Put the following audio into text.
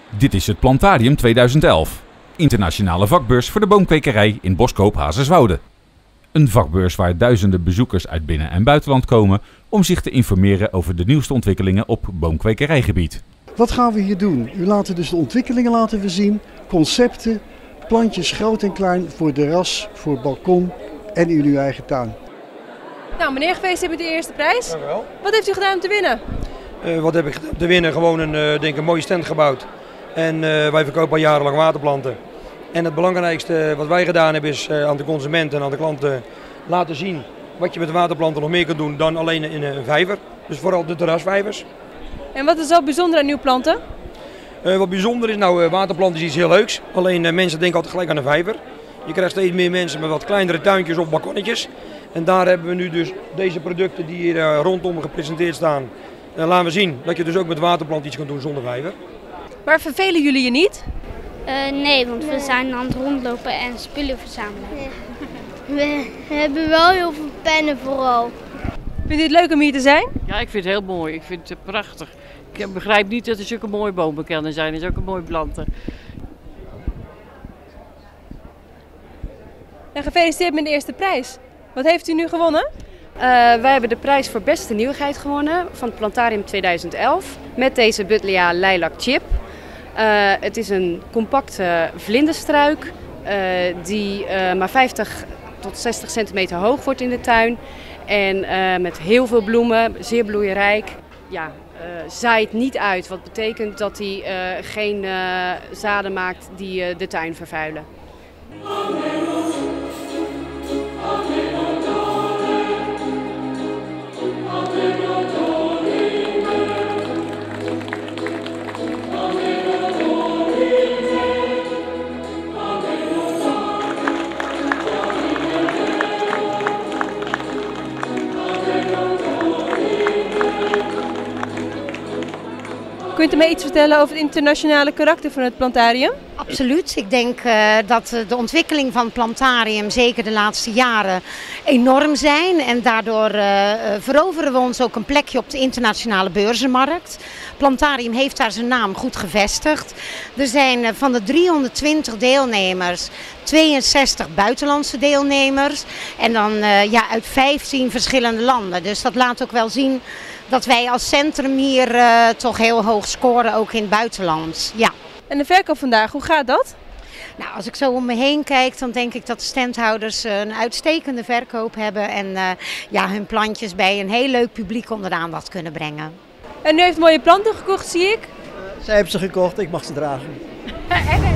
Dit is het Plantarium 2011, internationale vakbeurs voor de boomkwekerij in Boskoop Hazerswoude. Een vakbeurs waar duizenden bezoekers uit binnen- en buitenland komen om zich te informeren over de nieuwste ontwikkelingen op boomkwekerijgebied. Wat gaan we hier doen? U laten dus de ontwikkelingen laten we zien, concepten, plantjes groot en klein voor terras, voor balkon en in uw eigen tuin. Nou, meneer, gefeliciteerd met de eerste prijs. Dank u wel. Wat heeft u gedaan om te winnen? Wat heb ik gedaan om te winnen? Gewoon een mooie stand gebouwd. En wij verkopen al jarenlang waterplanten. En het belangrijkste wat wij gedaan hebben is aan de consumenten en aan de klanten laten zien wat je met waterplanten nog meer kan doen dan alleen in een vijver. Dus vooral de terrasvijvers. En wat is zo bijzonder aan uw planten? Wat bijzonder is, waterplanten is iets heel leuks. Alleen mensen denken altijd gelijk aan een vijver. Je krijgt steeds meer mensen met wat kleinere tuintjes of balkonnetjes. En daar hebben we nu dus deze producten die hier rondom gepresenteerd staan. Laten we zien dat je dus ook met waterplanten iets kan doen zonder vijver. Maar vervelen jullie je niet? Nee, want we zijn aan het rondlopen en spullen verzamelen. We hebben wel heel veel pennen vooral. Vindt u het leuk om hier te zijn? Ja, ik vind het heel mooi. Ik vind het prachtig. Ik begrijp niet dat er zulke mooie bomen kunnen zijn en zulke mooie planten. En gefeliciteerd met de eerste prijs. Wat heeft u nu gewonnen? Wij hebben de prijs voor beste nieuwigheid gewonnen van het Plantarium 2011 met deze Buddleia Lilac Chip. Het is een compacte vlinderstruik die maar 50 tot 60 centimeter hoog wordt in de tuin. En met heel veel bloemen, zeer bloeirijk. Ja, zaait niet uit, wat betekent dat hij geen zaden maakt die de tuin vervuilen. Kunt u mij iets vertellen over het internationale karakter van het Plantarium? Absoluut. Ik denk dat de ontwikkeling van het Plantarium zeker de laatste jaren enorm zijn. En daardoor veroveren we ons ook een plekje op de internationale beurzenmarkt. Plantarium heeft daar zijn naam goed gevestigd. Er zijn van de 320 deelnemers 62 buitenlandse deelnemers. En dan uit 15 verschillende landen. Dus dat laat ook wel zien dat wij als centrum hier toch heel hoog scoren, ook in het buitenland. Ja. En de verkoop vandaag, hoe gaat dat? Nou, als ik zo om me heen kijk, dan denk ik dat de standhouders een uitstekende verkoop hebben. En hun plantjes bij een heel leuk publiek onder de aandacht kunnen brengen. En u heeft mooie planten gekocht, zie ik. Zij hebben ze gekocht, ik mag ze dragen.